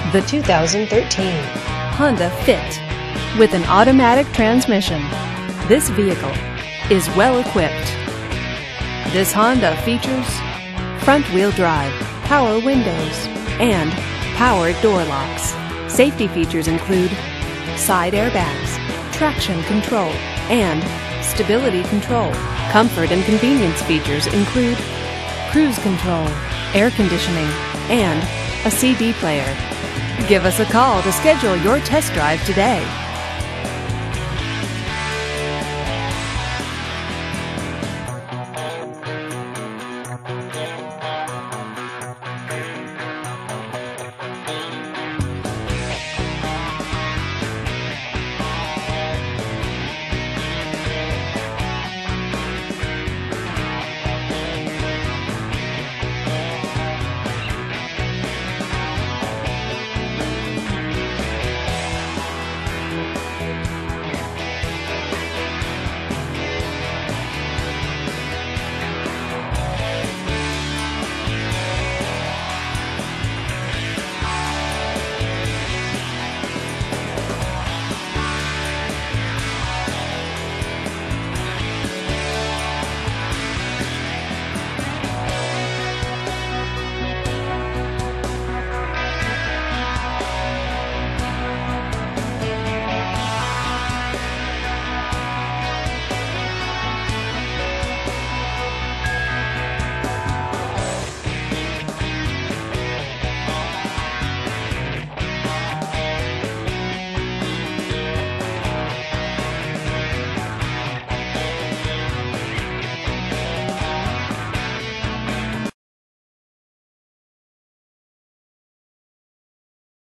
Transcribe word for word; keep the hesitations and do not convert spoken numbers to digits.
The two thousand thirteen Honda Fit. With an automatic transmission, this vehicle is well equipped. This Honda features front-wheel drive, power windows, and power door locks. Safety features include side airbags, traction control, and stability control. Comfort and convenience features include cruise control, air conditioning, and a C D player. Give us a call to schedule your test drive today.